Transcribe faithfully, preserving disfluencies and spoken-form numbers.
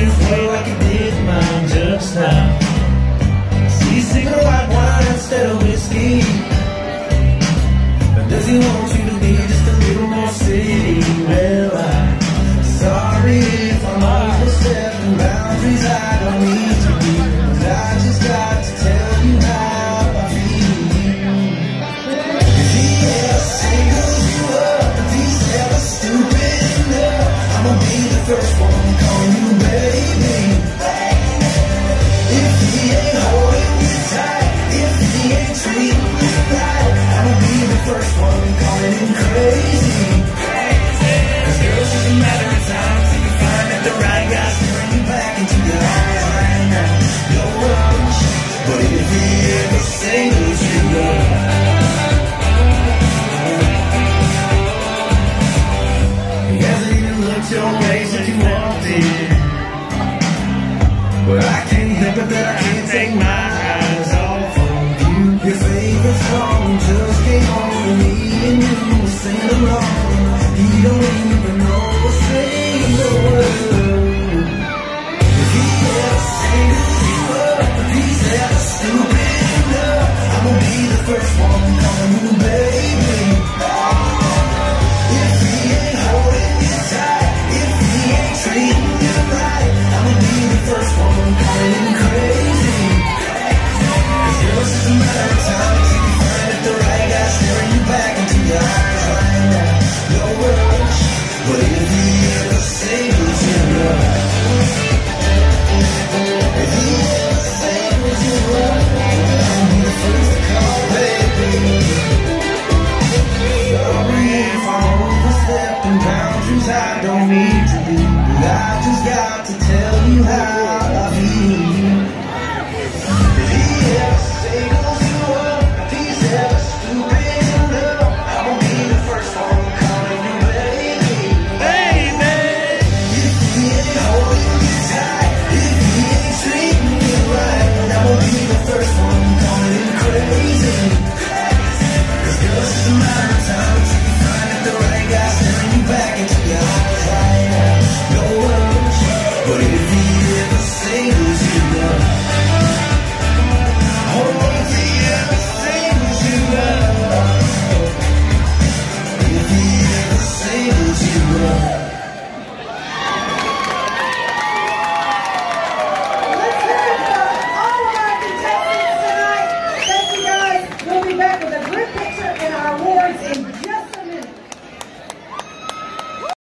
his way like he did mine just now. He's sipping white wine instead of whiskey. But does he want you to be just a little more city? Well, I'm sorry if I'm overstepping boundaries I don't need to be, but I just got to tell you how I feel. If he ever singles you up, if he's ever stupid enough, I'ma be the first one calling you baby. If he ain't holding you tight, if he ain't treating you right, I'ma be the first one calling him crazy. Cause girl, it's just a matter of time till you find that the right guy staring you back into your eyes right now. No rush, but if he ever singles you up, he hasn't even looked your way since you walked in. But I can't help it that I can't take my eyes off of you. Your favorite song just came on to me and you will sing along. He don't even know a single word. If he ever singles you up, if he's ever stupid enough, I'ma be the first one calling you baby. If he ain't holding you tight, if he ain't treating you right, I'ma be the first one calling him crazy. Cause girl, it's just a matter of time till you find that the right guy staring you back into your eyes right now. No rush, but if he ever singles you up, if he ever singles you up, I'll be the first to call baby. Sorry if I'm overstepping boundaries I don't need to be, but I just got to tell you how I feel. If he ever singles you up, if he's ever stupid enough, I'll be the first one calling you baby. Baby! If he ain't holding you tight, if he ain't treating you right, I'll be the first one calling him crazy. Cause girl, it's just a matter of time till you find that the right guy staring you back into your eyes right now. No rush, but if he